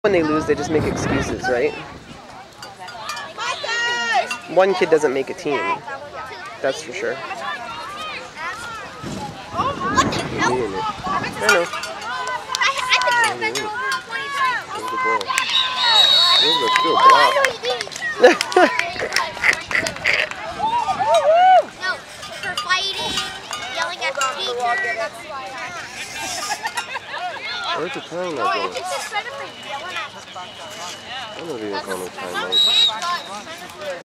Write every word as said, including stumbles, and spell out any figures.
When they lose, they just make excuses, right? One kid doesn't make a team. That's for sure. What the hell? I know. I think it's There's the ball. There's a good block. No, for fighting, yelling at the teacher, that's why. Where's the time not going? It's just better for yelling at the teacher. I don't even call no timeout.